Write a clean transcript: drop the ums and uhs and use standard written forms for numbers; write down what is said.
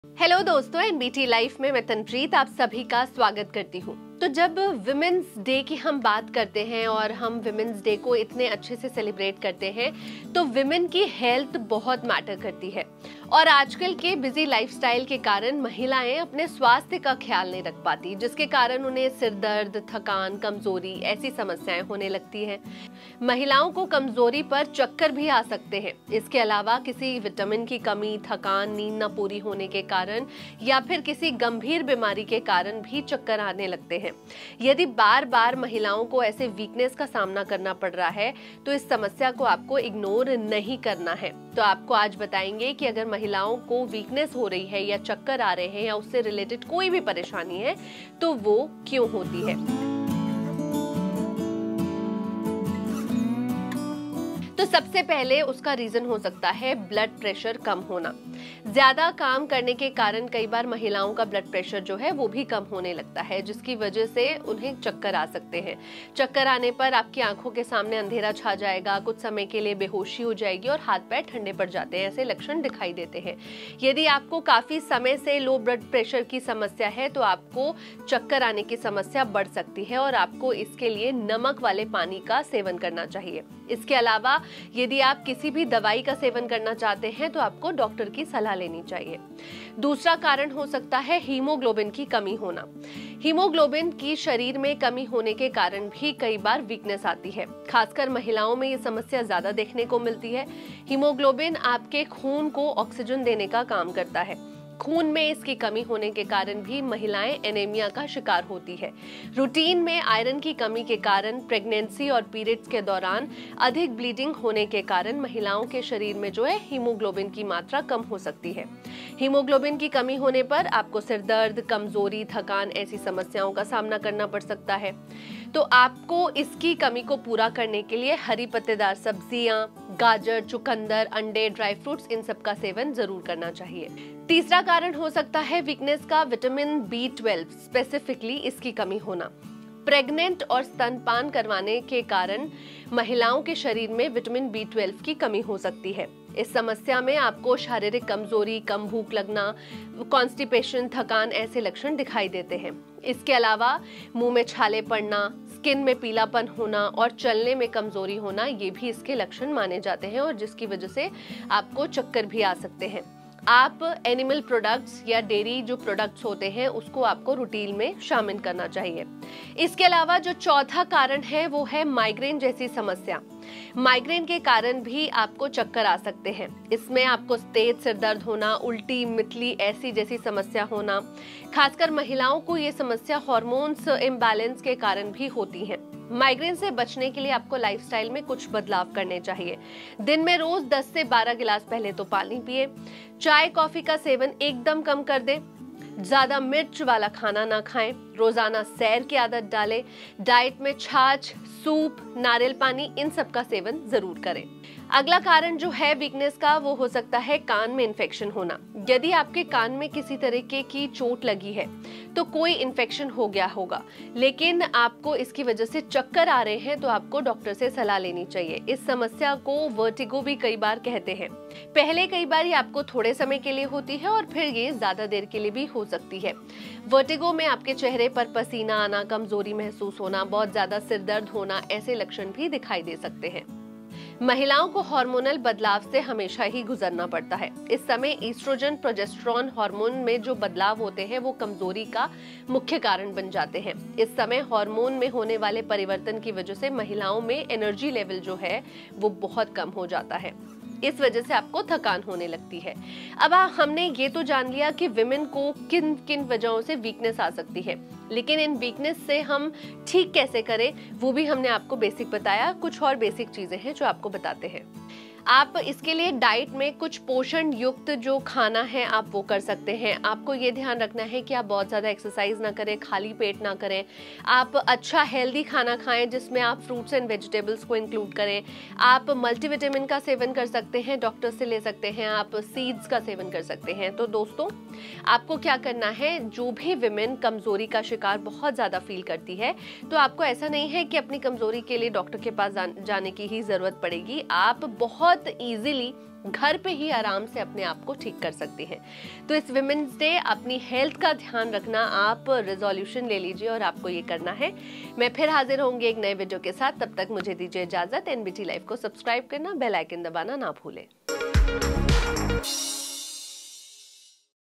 Hello दोस्तों, NBT life में मैं तनप्रीत आप सभी का स्वागत करती हूँ। तो जब विमेंस डे की हम बात करते हैं और हम विमेंस डे को इतने अच्छे से सेलिब्रेट करते हैं तो विमेन की हेल्थ बहुत मैटर करती है और आजकल के बिजी लाइफस्टाइल के कारण महिलाएं अपने स्वास्थ्य का ख्याल नहीं रख पाती, जिसके कारण उन्हें सिर दर्द, थकान, कमजोरी ऐसी समस्याएं होने लगती हैं। महिलाओं को कमजोरी पर चक्कर भी आ सकते हैं। इसके अलावा किसी विटामिन की कमी, थकान, नींद न पूरी होने के कारण या फिर किसी गंभीर बीमारी के कारण भी चक्कर आने लगते हैं। यदि बार बार महिलाओं को ऐसे वीकनेस का सामना करना पड़ रहा है तो इस समस्या को आपको इग्नोर नहीं करना है। तो आपको आज बताएंगे कि अगर महिलाओं को वीकनेस हो रही है या चक्कर आ रहे हैं या उससे रिलेटेड कोई भी परेशानी है तो वो क्यों होती है। तो सबसे पहले उसका रीजन हो सकता है ब्लड प्रेशर कम होना। ज्यादा काम करने के कारण कई बार महिलाओं का ब्लड प्रेशर जो है वो भी कम होने लगता है, जिसकी वजह से उन्हें चक्कर आ सकते हैं। चक्कर आने पर आपकी आंखों के सामने अंधेरा छा जाएगा, कुछ समय के लिए बेहोशी हो जाएगी और हाथ पैर ठंडे पड़ जाते हैं, ऐसे लक्षण दिखाई देते हैं। यदि आपको काफी समय से लो ब्लड प्रेशर की समस्या है तो आपको चक्कर आने की समस्या बढ़ सकती है और आपको इसके लिए नमक वाले पानी का सेवन करना चाहिए। इसके अलावा यदि आप किसी भी दवाई का सेवन करना चाहते हैं तो आपको डॉक्टर की सलाह लेनी चाहिए। दूसरा कारण हो सकता है हीमोग्लोबिन की कमी होना। हीमोग्लोबिन की शरीर में कमी होने के कारण भी कई बार वीकनेस आती है। खासकर महिलाओं में ये समस्या ज्यादा देखने को मिलती है। हीमोग्लोबिन आपके खून को ऑक्सीजन देने का काम करता है। खून में इसकी कमी होने के कारण भी महिलाएं एनीमिया का शिकार होती है। रूटीन में आयरन की कमी के कारण, प्रेगनेंसी और पीरियड्स के दौरान अधिक ब्लीडिंग होने के कारण महिलाओं के शरीर में जो है हीमोग्लोबिन की मात्रा कम हो सकती है। हीमोग्लोबिन की कमी होने पर आपको सिर दर्द, कमजोरी, थकान ऐसी समस्याओं का सामना करना पड़ सकता है। तो आपको इसकी कमी को पूरा करने के लिए हरी पत्तेदार सब्जियां, गाजर, चुकंदर, अंडे, ड्राई फ्रूट्स इन सब का सेवन जरूर करना चाहिए। तीसरा कारण हो सकता है वीकनेस का विटामिन B12, स्पेसिफिकली इसकी कमी होना। प्रेग्नेंट और स्तनपान करवाने के कारण महिलाओं के शरीर में विटामिन B12 की कमी हो सकती है। इस समस्या में आपको शारीरिक कमजोरी, कम भूख लगना, कॉन्स्टिपेशन, थकान ऐसे लक्षण दिखाई देते हैं। इसके अलावा मुंह में छाले पड़ना, स्किन में पीलापन होना और चलने में कमजोरी होना, ये भी इसके लक्षण माने जाते हैं और जिसकी वजह से आपको चक्कर भी आ सकते हैं। आप एनिमल प्रोडक्ट्स या डेयरी जो प्रोडक्ट्स होते हैं उसको आपको रूटीन में शामिल करना चाहिए। इसके अलावा जो चौथा कारण है वो है माइग्रेन जैसी समस्या। माइग्रेन के कारण भी आपको चक्कर आ सकते हैं। इसमें आपको तेज सिर दर्द होना, उल्टी, मितली ऐसी जैसी समस्या होना। खासकर महिलाओं को ये समस्या हार्मोन्स इम्बैलेंस के कारण भी होती है। माइग्रेन से बचने के लिए आपको लाइफस्टाइल में कुछ बदलाव करने चाहिए। दिन में रोज 10 से 12 गिलास पहले तो पानी पिए। चाय, कॉफी का सेवन एकदम कम कर दें। ज्यादा मिर्च वाला खाना ना खाएं। रोजाना सैर की आदत डालें। डाइट में छाछ, सूप, नारियल पानी इन सब का सेवन जरूर करें। अगला कारण जो है वीकनेस का वो हो सकता है कान में इन्फेक्शन होना। यदि आपके कान में किसी तरीके की चोट लगी है तो कोई इन्फेक्शन हो गया होगा, लेकिन आपको इसकी वजह से चक्कर आ रहे हैं तो आपको डॉक्टर से सलाह लेनी चाहिए। इस समस्या को वर्टिगो भी कई बार कहते हैं। पहले कई बार ये आपको थोड़े समय के लिए होती है और फिर ये ज्यादा देर के लिए भी हो सकती है। वर्टिगो में आपके चेहरे पर पसीना आना, कमजोरी महसूस होना, बहुत ज्यादा सिर दर्द होना ऐसे लक्षण भी दिखाई दे सकते हैं। महिलाओं को हार्मोनल बदलाव से हमेशा ही गुजरना पड़ता है। इस समय ईस्ट्रोजन, प्रोजेस्टेरोन हार्मोन में जो बदलाव होते हैं वो कमजोरी का मुख्य कारण बन जाते हैं। इस समय हार्मोन में होने वाले परिवर्तन की वजह से महिलाओं में एनर्जी लेवल जो है वो बहुत कम हो जाता है। इस वजह से आपको थकान होने लगती है। अब हमने ये तो जान लिया कि विमेन को किन किन वजहों से वीकनेस आ सकती है, लेकिन इन वीकनेस से हम ठीक कैसे करें वो भी हमने आपको बेसिक बताया। कुछ और बेसिक चीजें हैं जो आपको बताते हैं। आप इसके लिए डाइट में कुछ पोषण युक्त जो खाना है आप वो कर सकते हैं। आपको ये ध्यान रखना है कि आप बहुत ज़्यादा एक्सरसाइज ना करें, खाली पेट ना करें। आप अच्छा हेल्दी खाना खाएं जिसमें आप फ्रूट्स एंड वेजिटेबल्स को इंक्लूड करें। आप मल्टीविटामिन का सेवन कर सकते हैं, डॉक्टर से ले सकते हैं। आप सीड्स का सेवन कर सकते हैं। तो दोस्तों, आपको क्या करना है, जो भी विमेन कमजोरी का शिकार बहुत ज़्यादा फील करती है तो आपको ऐसा नहीं है कि अपनी कमजोरी के लिए डॉक्टर के पास जाने की ही ज़रूरत पड़ेगी। आप बहुत बहुत इजीली घर पे ही आराम से अपने आप को ठीक कर सकती हैं। तो इस विमेंस डे अपनी हेल्थ का ध्यान रखना, आप रेजोल्यूशन ले लीजिए और आपको ये करना है। मैं फिर हाजिर होंगी एक नए वीडियो के साथ, तब तक मुझे दीजिए इजाजत। एनबीटी लाइव को सब्सक्राइब करना, बेल आइकन दबाना ना भूलें।